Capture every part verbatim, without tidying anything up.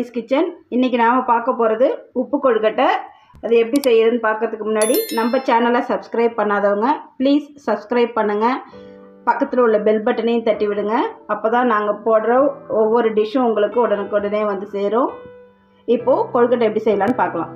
Lakshmi's kitchen. இன்றைக்கி நாம் பார்க்க போகிறது உப்பு கொழுக்கட்டை. அது எப்படி செய்யுதுன்னு பார்க்கறதுக்கு முன்னாடி நம்ம சேனலை சப்ஸ்கிரைப் பண்ணாதவங்க ப்ளீஸ் சப்ஸ்கிரைப் பண்ணுங்கள். பக்கத்தில் உள்ள பெல் பட்டனையும் தட்டி விடுங்க. அப்போ தான் நாங்கள் போடுற ஒவ்வொரு டிஷ்ஷும் உங்களுக்கு உடனுக்குடனே வந்து சேரும். இப்போது கொழுக்கட்டை எப்படி செய்யலான்னு பார்க்கலாம்.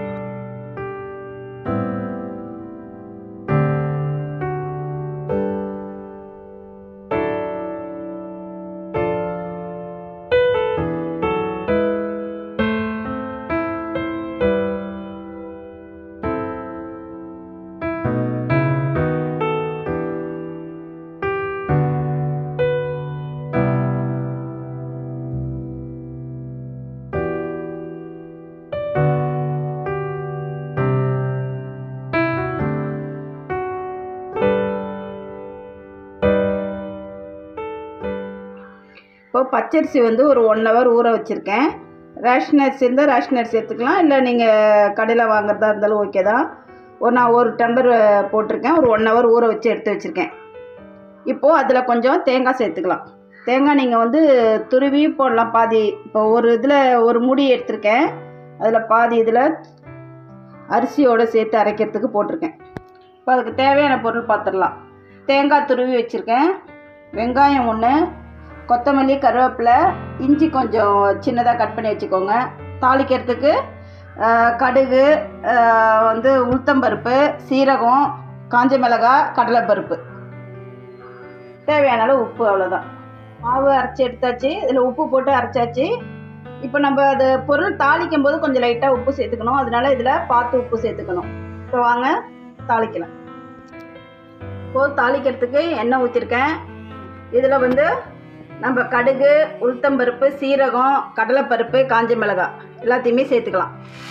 இப்போ பச்சரிசி வந்து ஒரு ஒன் ஹவர் ஊற வச்சுருக்கேன். ரேஷன் அரிசி இருந்தால் ரேஷன் அரிசி எடுத்துக்கலாம், இல்லை நீங்கள் கடையில் வாங்குறதா இருந்தாலும் ஓகே தான். ஒரு நான் ஒரு டம்ளர் போட்டிருக்கேன். ஒரு ஒன் ஹவர் ஊற வச்சு எடுத்து வச்சுருக்கேன். இப்போது அதில் கொஞ்சம் தேங்காய் சேர்த்துக்கலாம். தேங்காய் நீங்கள் வந்து துருவி போடலாம் பாதி. இப்போ ஒரு இதில் ஒரு மூடி எடுத்திருக்கேன், அதில் பாதி இதில் அரிசியோடு சேர்த்து அரைக்கிறதுக்கு போட்டிருக்கேன். இப்போ அதுக்கு தேவையான பொருள் பார்த்துடலாம். தேங்காய் துருவி வச்சுருக்கேன், வெங்காயம் ஒன்று, கொத்தமல்லி, கருவேப்பிலை, இஞ்சி கொஞ்சம் சின்னதாக கட் பண்ணி வச்சுக்கோங்க. தாளிக்கிறதுக்கு கடுகு, வந்து உளுத்தம்பருப்பு, சீரகம், காஞ்ச மிளகாய், கடலைப்பருப்பு, தேவையான அளவு உப்பு, அவ்வளோதான். மாவு அரைச்சி எடுத்தாச்சு, இதில் உப்பு போட்டு அரைச்சாச்சு. இப்போ நம்ம அது பொருள் தாளிக்கும் போது கொஞ்சம் லைட்டாக உப்பு சேர்த்துக்கணும், அதனால இதில் பார்த்து உப்பு சேர்த்துக்கணும். இப்போ வாங்க தாளிக்கலாம். இப்போது தாளிக்கிறதுக்கு எண்ணெய் ஊற்றிருக்கேன். இதில் வந்து நம்ம கடுகு, உளுத்தம்பருப்பு, சீரகம், கடலைப்பருப்பு, காஞ்ச மிளகாய் எல்லாத்தையுமே சேர்த்துக்கலாம்.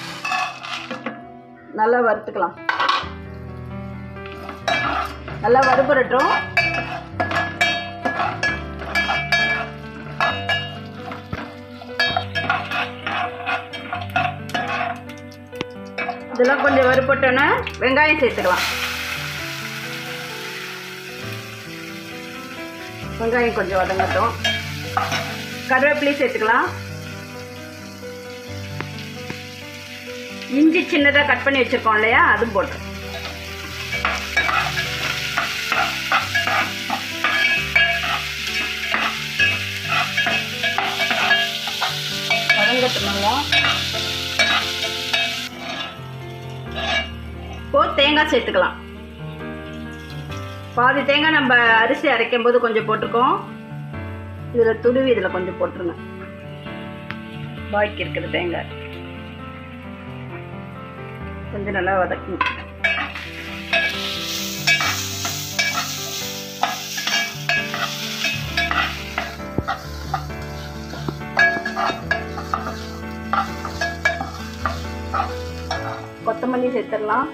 நல்லா வறுத்துக்கலாம். நல்லா வறுபடட்டும். இதெல்லாம் கொஞ்சம் வறுபட்டோன்னே வெங்காயம் சேர்த்துக்கலாம். வெங்காயம் கொஞ்சம் வதங்கட்டும். கருவேப்பிலையும் சேர்த்துக்கலாம். இஞ்சி சின்னதாக கட் பண்ணி வச்சுருக்கோம் இல்லையா, அதுவும் போட்டு வதங்கட்டுமாங்க. இப்போ தேங்காய் சேர்த்துக்கலாம். பாதி தேங்காய் நம்ம அரிசி அரைக்கும் போது கொஞ்சம் போட்டிருக்கோம். இதில் துருவி இதில் கொஞ்சம் போட்டுருங்க. பாக்கி இருக்கிற தேங்காய் கொஞ்சம் நல்லா வதக்கணும். கொத்தமல்லி சேர்த்துடலாம்.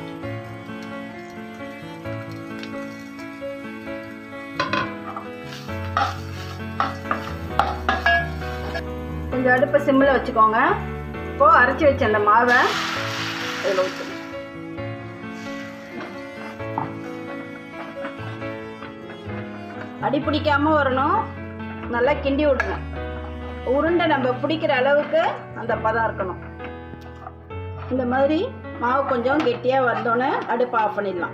கொஞ்சம் அடுப்பை சிம்மில் வச்சுக்கோங்க. இப்போது அரைச்சி வச்ச அந்த மாவை இதில் ஊற்றணும். அடி பிடிக்காமல் வரணும். நல்லா கிண்டி விடணும். உருண்டை நம்ம பிடிக்கிற அளவுக்கு அந்த பதம் இருக்கணும். இந்த மாதிரி மாவு கொஞ்சம் கெட்டியாக வந்தோன்னே அடுப்பை ஆஃப் பண்ணிடலாம்.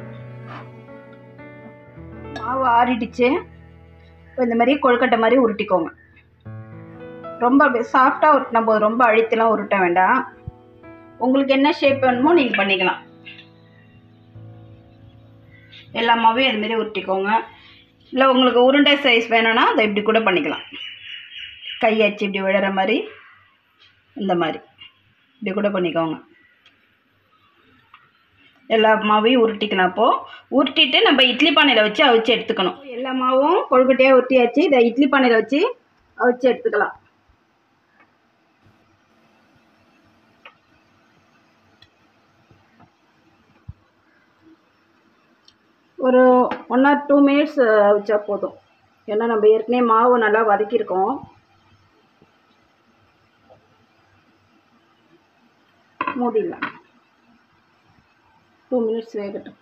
மாவு ஆறிடுச்சு. இப்போ இந்த மாதிரி கொழுக்கட்டை மாதிரி உருட்டிக்கோங்க. ரொம்ப சாஃப்டாக உருட்டின போது ரொம்ப அழுத்தலாம் உருட்ட வேண்டாம். உங்களுக்கு என்ன ஷேப் வேணுமோ நீங்கள் பண்ணிக்கலாம். எல்லா மாவையும் அதுமாரி உருட்டிக்கோங்க. இல்லை உங்களுக்கு உருண்டை சைஸ் வேணும்னா அதை இப்படி கூட பண்ணிக்கலாம். கையாச்சு இப்படி விழுற மாதிரி இந்த மாதிரி இப்படி கூட பண்ணிக்கோங்க. எல்லா மாவையும் உருட்டிக்கலாம். அப்போது உருட்டிட்டு நம்ம இட்லி பானையில் வச்சு அவிச்சு எடுத்துக்கணும். எல்லா மாவும் கொழுக்கட்டையாக உருட்டியாச்சு. இதை இட்லி பானையில் வச்சு அவிச்சு எடுத்துக்கலாம். ஒரு ஒன் ஆர் டூ மினிட்ஸ் வச்சா போதும். ஏன்னா நம்ம ஏற்கனவே மாவு நல்லா வதக்கியிருக்கோம். மூடிடலாம். டூ மினிட்ஸ் வேகட்டும்.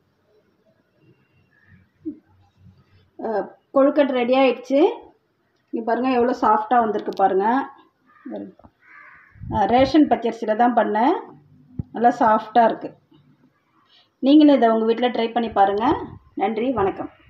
கொழுக்கட்டை ரெடி ஆயிடுச்சு. இங்கே பாருங்கள் எவ்வளோ சாஃப்டாக வந்திருக்கு பாருங்கள். ரேஷன் பச்சரிசியில் தான் பண்ணேன், நல்லா சாஃப்டாக இருக்குது. நீங்களும் இதை உங்கள் வீட்டில் ட்ரை பண்ணி பாருங்கள். நன்றி, வணக்கம்.